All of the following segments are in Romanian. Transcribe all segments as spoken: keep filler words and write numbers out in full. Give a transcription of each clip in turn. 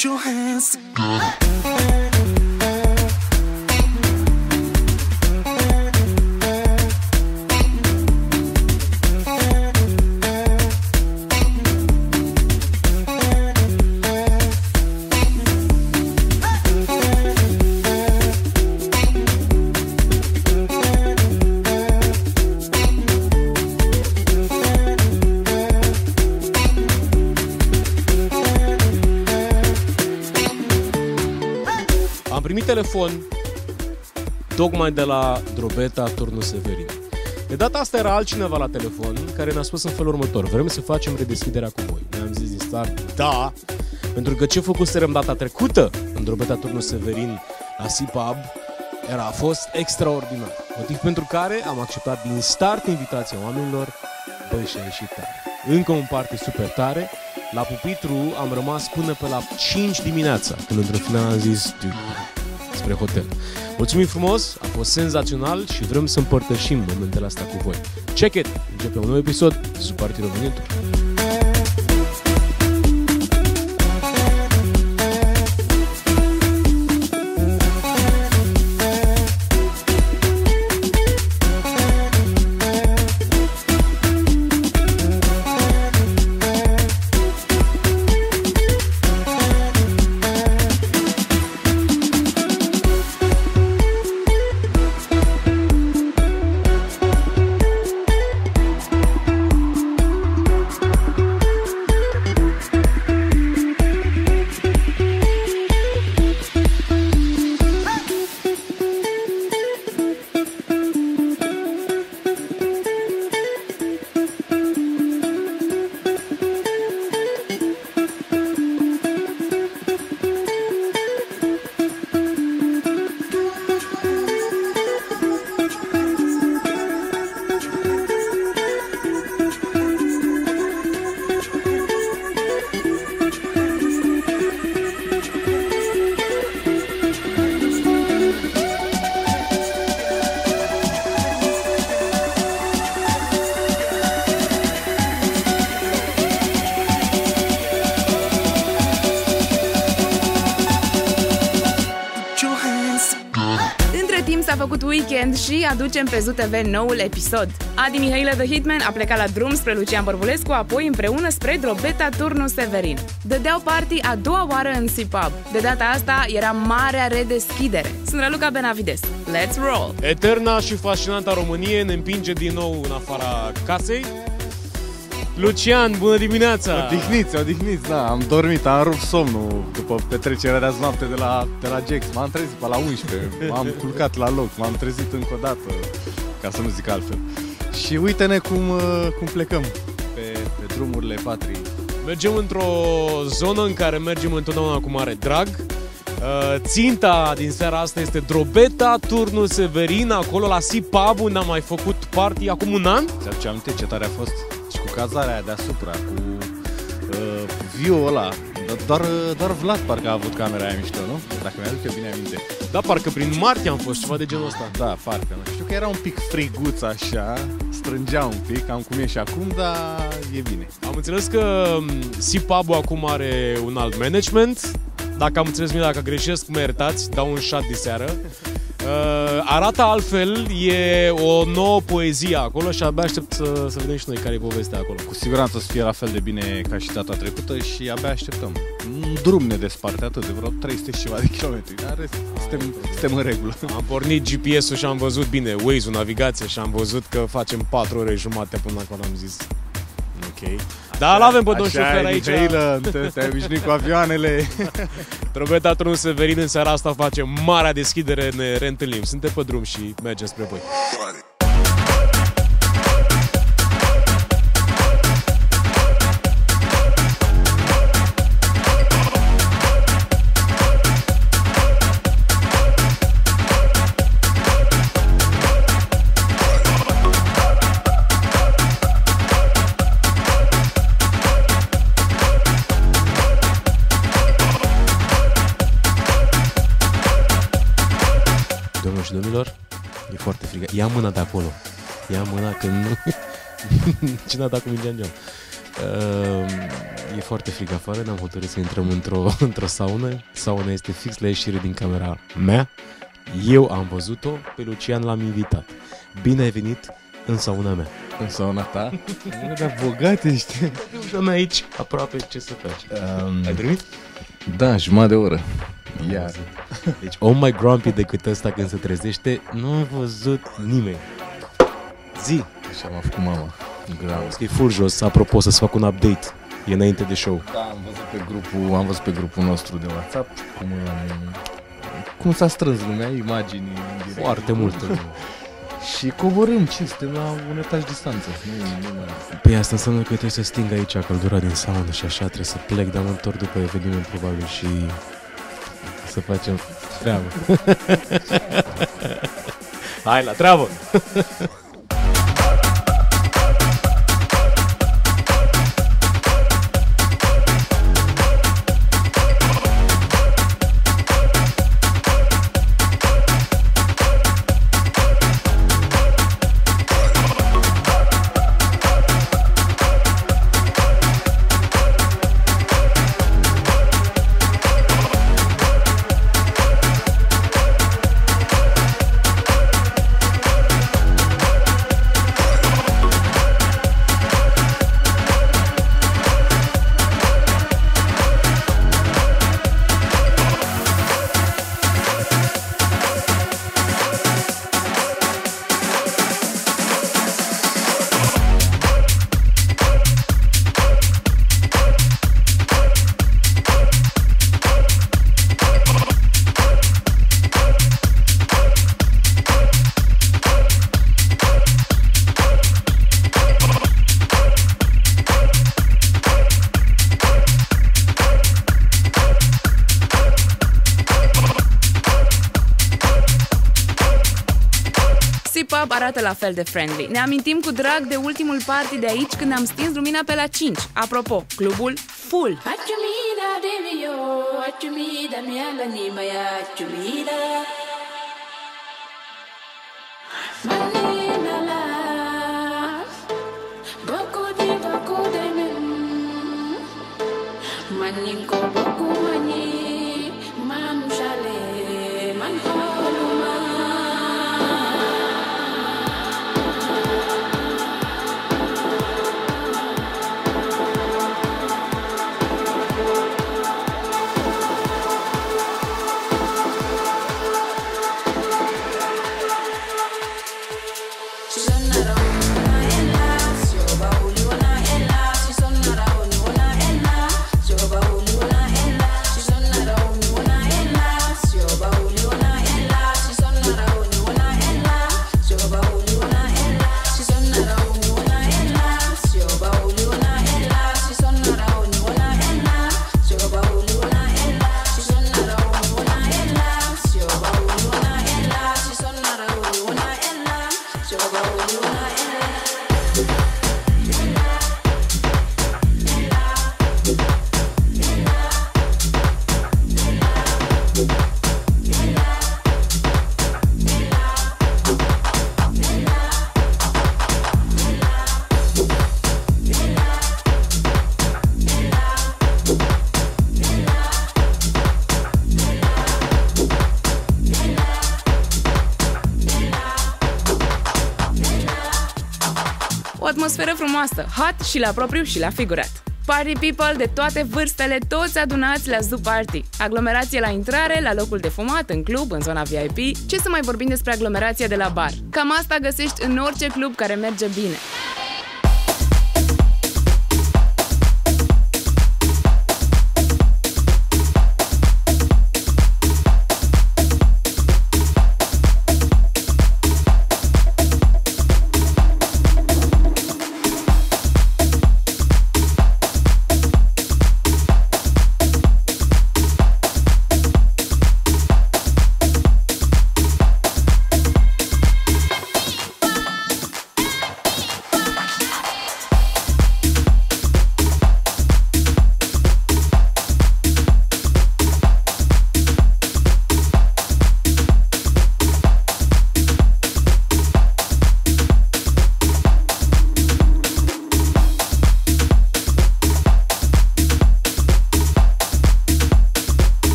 Put your hands together. Am primit telefon tocmai de la Drobeta Turnul Severin. De data asta era altcineva la telefon care ne-a spus în felul următor: vrem să facem redeschiderea cu voi. Ne-am zis din start, da, pentru că ce făcuserăm data trecută în Drobeta Turnul Severin la C-Pub era, a fost extraordinar. Motiv pentru care am acceptat din start invitația oamenilor. Băi, și a ieșit tare. Încă un party super tare. La pupitru am rămas până pe la cinci dimineața, când într-un final am zis spre hotel. Mulțumim frumos, a fost senzațional și vrem să împărtășim momentele astea cu voi. Check it! Începe un nou episod, Super Party România Tour. S-a făcut weekend și aducem pe Zoo T V noul episod. Adi Mihailă The Hitman a plecat la drum spre Lucian Bărbulescu, apoi împreună spre Drobeta Turnul Severin. Dădeau party a doua oară în C-Pub. De data asta era marea redeschidere. Sunt Raluca Benavides. Let's roll! Eterna și fascinanta Românie ne împinge din nou în afara casei. Lucian, bună dimineața! Odihniți, odihniți, da, am dormit, am rupt somnul după petrecerea de azi noapte de la, de la Jax. M-am trezit pe la unsprezece, m-am culcat la loc, m-am trezit încă o dată, ca să nu zic altfel. Și uite-ne cum, cum plecăm pe, pe drumurile patriei. Mergem într-o zonă în care mergem întotdeauna cu mare drag. Ținta din seara asta este Drobeta Turnul Severin, acolo la C-Pub, unde am mai făcut party acum un an. Ți-aduce aminte ce tare a fost? Și cu cazarea aia deasupra, cu uh, view-ul ăla. Doar, doar Vlad parcă a avut camera aia mișto, nu? Dacă mi-aduc eu bine aminte. Da, parcă prin martie am fost, ceva de genul ăsta. Da, parcă, nu știu că era un pic friguț așa, strângea un pic, am cum e și acum, dar e bine. Am înțeles că C-Pub-ul acum are un alt management. Dacă am înțeles bine, dacă greșesc, mă iertați, dau un shot de seară. Uh, arată altfel, e o nouă poezie acolo și abia aștept să, să vedem și noi care e povestea acolo. Cu siguranță o să fie la fel de bine ca și data trecută și abia așteptăm. Un drum ne desparte atât de vreo trei sute și ceva de kilometri, dar suntem, suntem în regulă. Am pornit G P S-ul și am văzut bine, Waze-ul, navigație, și am văzut că facem patru ore jumate până acolo, am zis. Ok. Dar l-avem pe domn șofer aici. Mihailă, te-ai obișnuit cu avioanele. Drobeta Turnul Severin, în seara asta face marea deschidere, ne reîntâlnim. Suntem pe drum și mergem spre voi. Și domnilor, e foarte frică. Ia mâna de acolo. Ia mâna că nu... Cine a dat cu mingea în geam? Uh, E foarte frig afară, ne-am hotărât să intrăm într-o, într-o saună. Sauna este fix la ieșire din camera mea. Eu am văzut-o, pe Lucian l-am invitat. Bine ai venit în sauna mea. În sauna ta? Mă, dar bogat ești. Uite-mă aici, aproape, ce să faci? Um, Ai dormit? Da, jumătate de oră. Iar. Deci, om mai grumpy decât ăsta când se trezește, nu a văzut nimeni. Zi! Așa m-a făcut mama. Grav. E full jos, apropo, să-ți fac un update. E înainte de show. Da, am văzut pe grupul, am văzut pe grupul nostru de WhatsApp cum, cum s-a strâns lumea, imagini în direct. Foarte multă. Și coborâm, ce, suntem la un etaj distanță. Nu, nu mai... Păi asta înseamnă că trebuie să sting aici căldura din saună și așa, trebuie să plec, dar mă întorc după eveniment probabil și să facem treabă. Hai la treabă! Pub arată la fel de friendly. Ne amintim cu drag de ultimul party de aici când am stins lumina pe la cinci. Apropo, clubul full. O atmosferă frumoasă, hot și la propriu și la figurat. Party people de toate vârstele, toți adunați la Zoo Party. Aglomerație la intrare, la locul de fumat, în club, în zona V I P. Ce să mai vorbim despre aglomerația de la bar? Cam asta găsești în orice club care merge bine.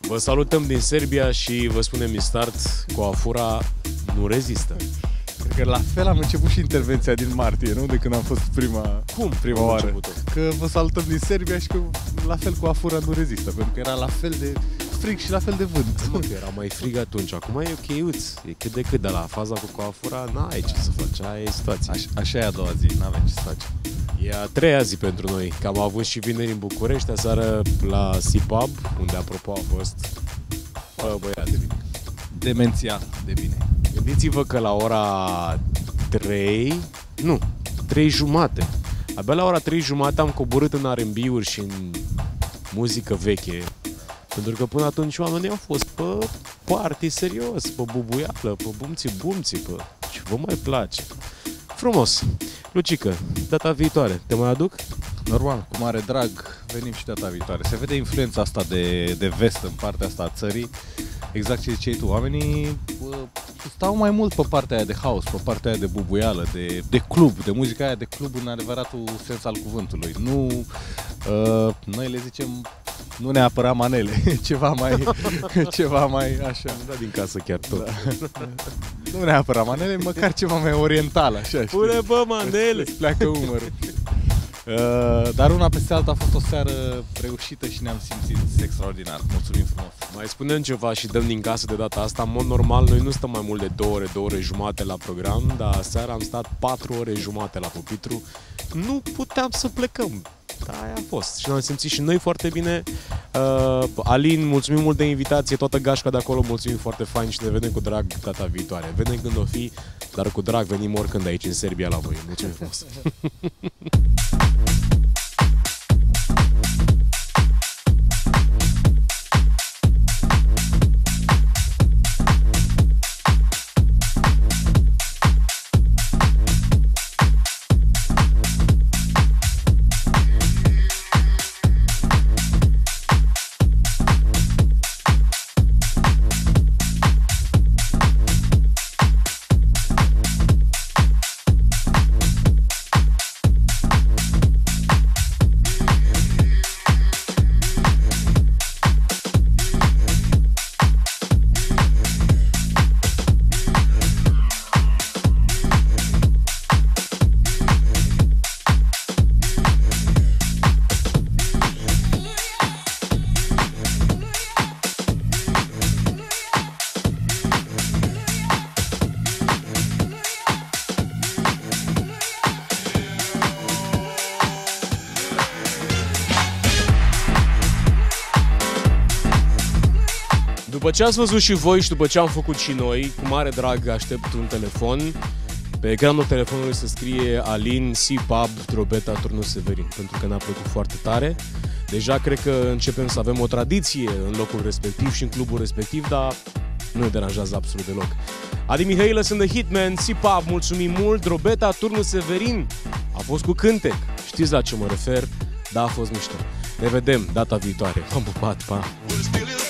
Vă salutăm din Serbia și vă spunem din start, Coafura nu rezistă. Cred că la fel am început și intervenția din martie, nu? De când am fost prima, Cum? prima Cum oară. Că vă salutăm din Serbia și că la fel Coafura nu rezistă, pentru că era la fel de frig și la fel de vânt. Mă, că era mai frig atunci, acum e ok-uț, e cât de cât, de la faza cu Coafura n-ai ce să faci, aia e situația. Așa, așa e a doua zi, n-avem ce să facem. E a treia zi pentru noi, că am avut și vineri în București, aseară la Sipab, unde apropo a fost, bă, băiat, Demențial de bine. Gândiți-vă că la ora trei, nu, trei jumate, abia la ora trei jumate am coborât în R and B-uri și în muzică veche, pentru că până atunci oamenii au fost pe party serios, pe bubuială, pe bumții-bumții, pe ce vă mai place. Frumos. Lucică, data viitoare, te mai aduc? Normal, cu mare drag, venim și data viitoare. Se vede influența asta de, de vest în partea asta a țării. Exact ce ziceai tu, oamenii bă, stau mai mult pe partea aia de house, pe partea aia de bubuială, de, de club, de muzica aia de club în adevăratul sens al cuvântului. Nu, uh, noi le zicem, nu neapărat manele, ceva mai, ceva mai așa. Am dat din casă chiar tot. Da. Nu neapărat manele, măcar ceva mai oriental, așa, știi? Pune bă manele! Îți pleacă umărul. Uh, dar una peste alta a fost o seară reușită și ne-am simțit extraordinar. Mulțumim frumos! Mai spunem ceva și dăm din casă de data asta. În mod normal, noi nu stăm mai mult de două ore, două ore jumate la program, dar seara am stat patru ore jumate la pupitru. Nu puteam să plecăm. Da, aia a fost. Și ne-am simțit și noi foarte bine. Uh, Alin, mulțumim mult de invitație, toată gașca de acolo, mulțumim foarte fain și ne vedem cu drag data viitoare. Vedem când o fi, dar cu drag venim oricând aici în Serbia la voi. Mulțumim frumos! După ce ați văzut și voi și după ce am făcut și noi, cu mare drag aștept un telefon. Pe ecranul telefonului se scrie Alin, Sipab, Drobeta, Turnul Severin, pentru că ne-a plăcut foarte tare. Deja cred că începem să avem o tradiție în locul respectiv și în clubul respectiv, dar nu ne deranjează absolut deloc. Adi Mihailă, sunt The Hitman, Sipab, mulțumim mult, Drobeta, Turnul Severin. A fost cu cântec, știți la ce mă refer, da, a fost mișto. Ne vedem data viitoare. V-am pupat, pa!